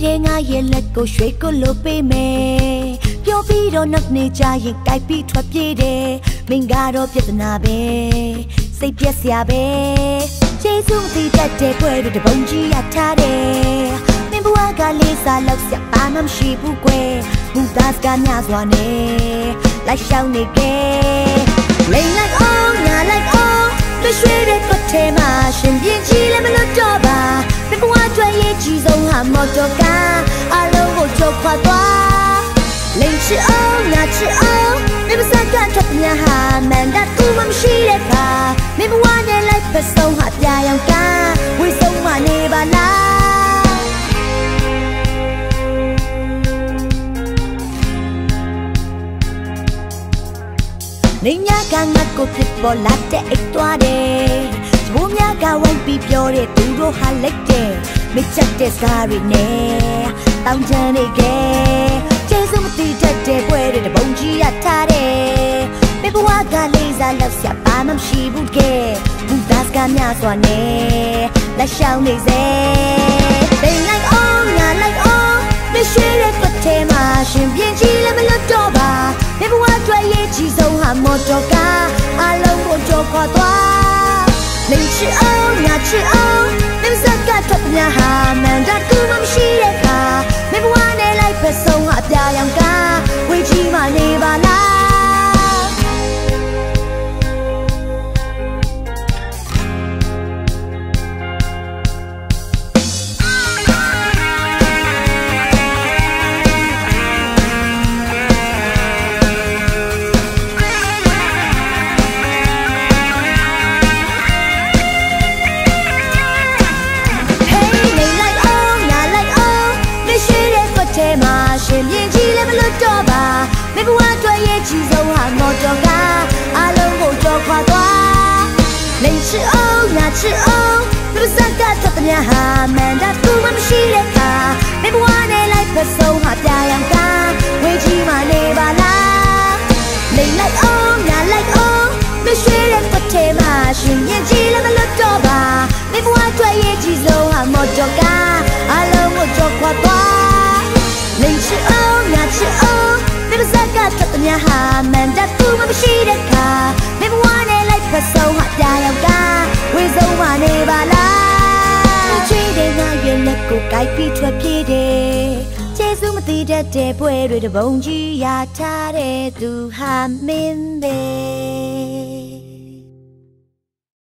တဲ့ငါရဲ့လက်ကိုရွှေကိုလို့ပေးမယ်ပြောပြီးတော့နောက်နေကြရင်ကြိုက်ပြီးထွက်ပြေးတယ်မင်းကတော့ပြဿနာပဲစိတ်ပြက်စရာပဲကျေးဇူးမသိတတ်တဲ့ပွဲတွေတပုံကြီးရထားတယ်မင်းဘဝကလေးစားလောက်စရာဘာမှမရှိဘူးကွယ်ဘူသားစကားများစွာနဲ့လိုက်ရှောင်းနေခဲ့လိမ့်လိုက်အောင်ငါလိုက်အောင်ရွှေတဲ့ကိုထဲမှာရှင်ပြင်းကြီးလည်းမလွတ်တော့ပါမင်းဘဝအတွက်ရေးကြီးဆုံးဟာမော်တော်ကားအလုံးကိုကြောက်ခွာသွားလိမ့်ချအောင်ငါချအောင်မင်းမစကားထပ်များဟာမန်တာကူမရှိတဲ့ခါမင်းဘဝနဲ့လိုက်ပတ်ဆုံးဟာပြရောင်ကားဝေဆုံးမနေပါလားနေညာကငါကိုဖြစ်ပေါ်လာတဲ့အိတ်သွားတယ်ဘိုးများကဝိုင်းပြီးပြောတဲ့သူတို့ဟာလက်တယ်မချတ်တဲ့စားရည်နဲ့တောင်းချမ်းနေခဲ့ကျေးဇူးမသိတတ်တဲ့ပွဲတွေတပုံကြီးရထားတယ်မေဘဝကလေးစားလောက်စရာဘာမှမရှိဘူးကဲဘူသားစကားများစွာနဲ့လက်ရှောင်းနေစေတိမ်လိုက်အောင်ငါလိုက်အောင်မရှိတဲ့ကွက်ထဲမှာရှင်ပြင်းကြီးလည်းမလွတ်တော့ပါမေဘဝအတွက်ရေးကြီးဆုံးဟာမော်တော်ကားအလုံးကိုကြော်ခွာသွားလိမ့်ချအောင်ငါချအောင်မင်းစကားထွက်များဟာမန်တာကူမရှိတဲ့ခါမေဘဝနဲ့လိုက်ဖက်ဆုံးဟာပြရောင်ကားဝေးကြီးမှနေပါလားရှင်ပြင်းကြီးလည်းမလွတ်တော့ပါမေဘဝအတွက်ရေးကြီးဆုံးဟာမော်တော်ကားအလုံးကိုကြော်ခွာသွားလိမ့်ချအောင်ငါချအောင်သူစကားထွက်တဲ့ဟာမန်တာကူမရှိတဲ့ခါမေဘဝနဲ့လိုက်ဖက်ဆုံးဟာပြရောင်ကားဝေးကြီးမှနေပါလားလိမ့်လိုက်အောင်ငါလိုက်အောင်မရှိတဲ့ကွက်ထဲမှာရှင်ပြင်းကြီးလည်းမလွတ်တော့ပါမေဘဝအတွက်ရေးကြီးဆုံးဟာမော်တော်ကားအလုံးကိုကြော်ခွာသွားလိမ့်ချအောင်ငါချအောင်မင်းစကားထွက်တဲ့ဟာမန်တာကူမရှိတဲ့ခါမင်းဘဝနဲ့လိုက်ဖက်ဆုံးဟာပြရောင်ကားဝေးဆုံးမနေပါလားချွေးတဲ့ငါရဲ့လက်ကိုကြိုက်ပြီးထွက်ပြေးတယ်ကျေးဇူးမသိတတ်တဲ့ပွဲတွေတပုံကြီးရထားတဲ့သူဟာမင်းပဲ